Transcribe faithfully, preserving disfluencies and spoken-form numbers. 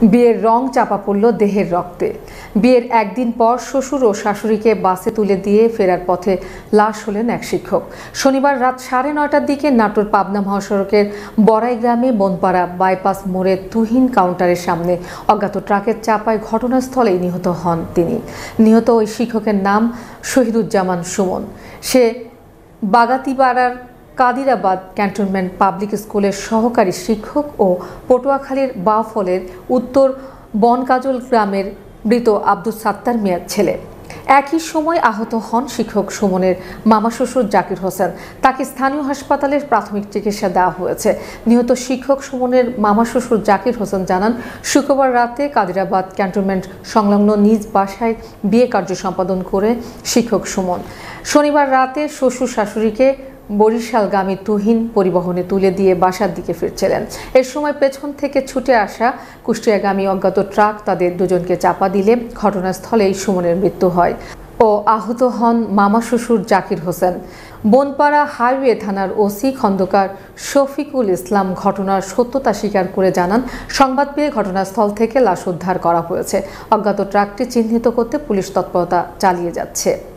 বিয়ের রং চাপা পড়ল দেহের রক্তে। বিয়ের একদিন পর শ্বশুর ও শাশুড়িকে বাসে তুলে দিয়ে ফেরার পথে লাশ হলেন এক শিক্ষক। শনিবার রাত সাড়ে নয়টার দিকে নাটোর পাবনা মহাসড়কের বড়াই গ্রামে বনপাড়া বাইপাস মোড়ে তুহিন কাউন্টারের সামনে অজ্ঞাত ট্রাকের চাপায় ঘটনাস্থলেই নিহত হন তিনি। নিহত ওই শিক্ষকের নাম শহীদুজ্জামান সুমন। সে বাগাতিপাড়ার কাদিরাবাদ ক্যান্টনমেন্ট পাবলিক স্কুলের সহকারী শিক্ষক ও পটুয়াখালীর বাউফলের উত্তর বনকাজল গ্রামের মৃত আব্দুস সাত্তার মিয়ার ছেলে। একই সময় আহত হন শিক্ষক সুমনের মামা শ্বশুর জাকির হোসেন। তাকে স্থানীয় হাসপাতালে প্রাথমিক চিকিৎসা দেওয়া হয়েছে। নিহত শিক্ষক সুমনের মামা শ্বশুর জাকির হোসেন জানান, শুক্রবার রাতে কাদিরাবাদ ক্যান্টনমেন্ট সংলগ্ন নিজ বাসায় বিয়ে কার্য সম্পাদন করে শিক্ষক সুমন শনিবার রাতে শ্বশুর শাশুড়িকে বরিশালগামী তুহিন পরিবহনে তুলে দিয়ে বাসার দিকে ফিরছিলেন। এর সময় পেছন থেকে ছুটে আসা কুষ্টিয়াগামী অজ্ঞাত ট্রাক তাদের দুজনকে চাপা দিলে ঘটনাস্থলেই সুমনের মৃত্যু হয় ও আহত হন মামা শ্বশুর জাকির হোসেন। বনপাড়া হাইওয়ে থানার ওসি খন্দকার শফিকুল ইসলাম ঘটনার সত্যতা স্বীকার করে জানান, সংবাদ পেয়ে ঘটনাস্থল থেকে লাশ উদ্ধার করা হয়েছে। অজ্ঞাত ট্রাকটি চিহ্নিত করতে পুলিশ তৎপরতা চালিয়ে যাচ্ছে।